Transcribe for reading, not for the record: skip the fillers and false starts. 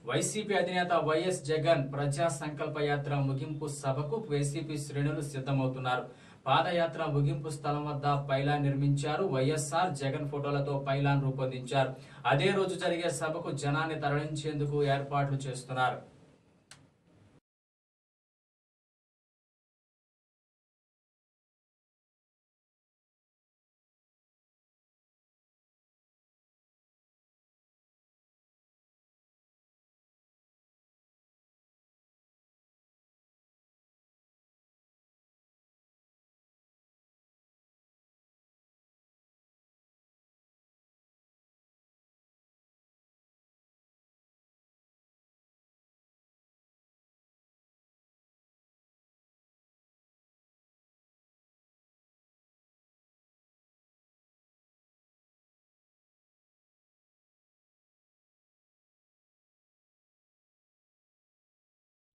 YCP అధినేత YS Jagan ప్రజా సంకల్ప యాత్ర ముగింపు సభకు వైసీపీ శ్రేణులు సిద్ధమవుతున్నారు. పాదయాత్ర ముగింపు స్థలం వద్ద పైలాన్ నిర్మించారు. వైఎస్ఆర్ జగన్ ఫోటోలతో పైలాన్ రూపొందించారు. అదే రోజు జరిగే సభకు జనాన్ని తరలించేందుకు ఏర్పాట్లు చేస్తున్నారు.